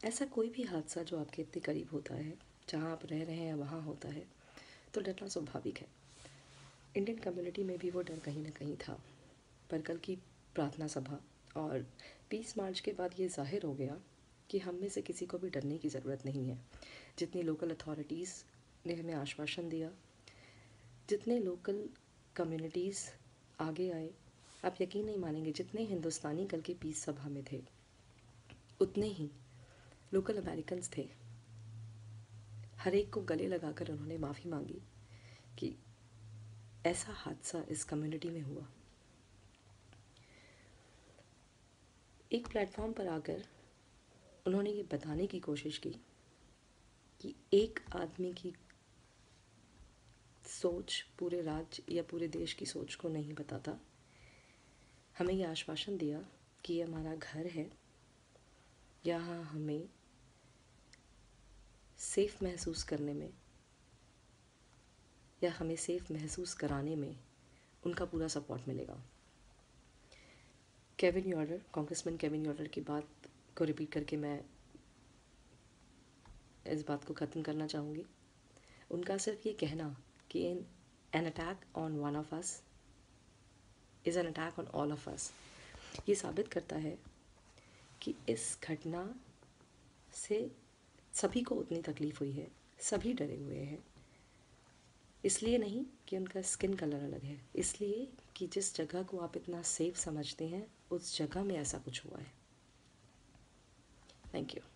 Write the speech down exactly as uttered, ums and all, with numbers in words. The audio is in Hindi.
ऐसा कोई भी हादसा जो आपके इतने करीब होता है, जहाँ आप रह रहे हैं या वहाँ होता है, तो डरना स्वाभाविक है। इंडियन कम्युनिटी में भी वो डर कहीं ना कहीं था, पर कल की प्रार्थना सभा और पीस मार्च के बाद ये जाहिर हो गया कि हम में से किसी को भी डरने की ज़रूरत नहीं है। जितनी लोकल अथॉरिटीज़ ने हमें आश्वासन दिया, जितने लोकल कम्युनिटीज़ आगे आए, आप यकीन नहीं मानेंगे, जितने हिंदुस्तानी कल की पीस सभा में थे उतने ही लोकल अमेरिकन्स थे। हर एक को गले लगाकर उन्होंने माफ़ी मांगी कि ऐसा हादसा इस कम्युनिटी में हुआ। एक प्लेटफॉर्म पर आकर उन्होंने ये बताने की कोशिश की कि एक आदमी की सोच पूरे राज्य या पूरे देश की सोच को नहीं बताता। हमें ये आश्वासन दिया कि ये हमारा घर है, यहाँ हमें सेफ़ महसूस करने में या हमें सेफ़ महसूस कराने में उनका पूरा सपोर्ट मिलेगा। Kevin Yoder, congressman Kevin Yoder की बात को रिपीट करके मैं इस बात को ख़त्म करना चाहूँगी। उनका सिर्फ ये कहना कि in an attack on one of us is an attack on all of us, ये साबित करता है कि इस घटना से सभी को उतनी तकलीफ़ हुई है, सभी डरे हुए हैं। इसलिए नहीं कि उनका स्किन कलर अलग है, इसलिए कि जिस जगह को आप इतना सेफ समझते हैं उस जगह में ऐसा कुछ हुआ है। Thank you.